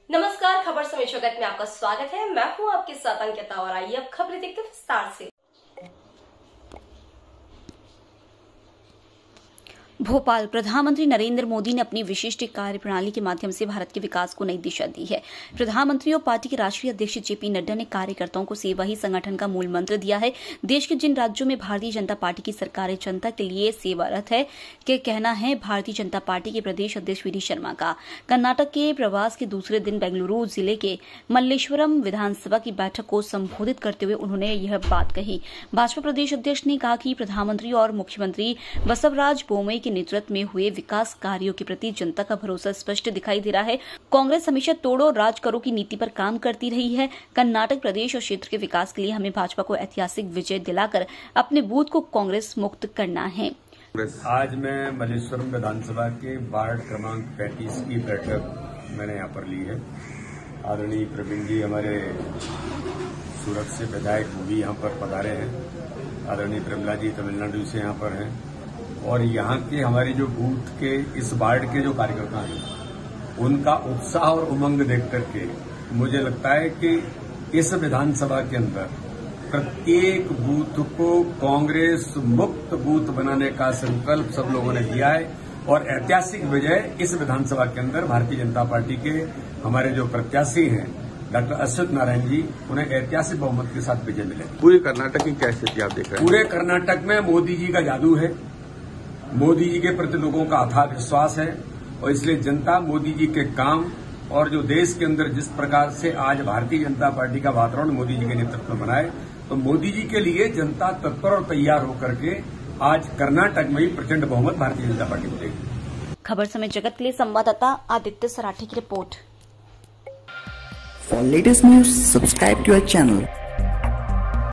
नमस्कार, खबर समय जगत में आपका स्वागत है। मैं हूं आपके साथ अंकिता और आइए अब खबरें देखते विस्तार से। भोपाल। प्रधानमंत्री नरेंद्र मोदी ने अपनी विशिष्ट कार्यप्रणाली के माध्यम से भारत के विकास को नई दिशा दी है। प्रधानमंत्री और पार्टी के राष्ट्रीय अध्यक्ष जेपी नड्डा ने कार्यकर्ताओं को सेवा ही संगठन का मूल मंत्र दिया है। देश के जिन राज्यों में भारतीय जनता पार्टी की सरकार जनता के लिए सेवारत है के कहना है भारतीय जनता पार्टी के प्रदेश अध्यक्ष वी डी शर्मा का। कर्नाटक के प्रवास के दूसरे दिन बेंगलुरु जिले के मल्लेश्वरम विधानसभा की बैठक को संबोधित करते हुए उन्होंने यह बात कही। भाजपा प्रदेश अध्यक्ष ने कहा कि प्रधानमंत्री और मुख्यमंत्री बसवराज बोम्मई के नेतृत्व में हुए विकास कार्यों के प्रति जनता का भरोसा स्पष्ट दिखाई दे रहा है। कांग्रेस हमेशा तोड़ो राज करो की नीति पर काम करती रही है। कर्नाटक प्रदेश और क्षेत्र के विकास के लिए हमें भाजपा को ऐतिहासिक विजय दिलाकर अपने बूथ को कांग्रेस मुक्त करना है। आज मैं मल्लेश्वरम विधानसभा के वार्ड क्रमांक 35 की बैठक मैंने यहाँ पर ली है। आदरणीय प्रवीण जी हमारे सूरत से विधायक वो भी यहाँ पर पधारे हैं। आदरणीय प्रमिला जी तमिलनाडु से यहाँ पर हैं और यहाँ के हमारे जो बूथ के इस वार्ड के जो कार्यकर्ता हैं उनका उत्साह और उमंग देख करके मुझे लगता है कि इस विधानसभा के अंदर प्रत्येक बूथ को कांग्रेस मुक्त बूथ बनाने का संकल्प सब लोगों ने दिया है और ऐतिहासिक विजय इस विधानसभा के अंदर भारतीय जनता पार्टी के हमारे जो प्रत्याशी हैं डॉक्टर अश्वत्थ नारायण जी उन्हें ऐतिहासिक बहुमत के साथ विजय मिले। पूरे कर्नाटक की क्या स्थिति आप देख रहे हैं? पूरे कर्नाटक में मोदी जी का जादू है। मोदी जी के प्रति लोगों का अथाह विश्वास है और इसलिए जनता मोदी जी के काम और जो देश के अंदर जिस प्रकार से आज भारतीय जनता पार्टी का वातावरण मोदी जी के नेतृत्व में बनाए तो मोदी जी के लिए जनता तत्पर और तैयार होकर के आज कर्नाटक में ही प्रचंड बहुमत भारतीय जनता पार्टी को देगी। खबर समय जगत के लिए संवाददाता आदित्य सराठी की report. For latest news, subscribe to our channel.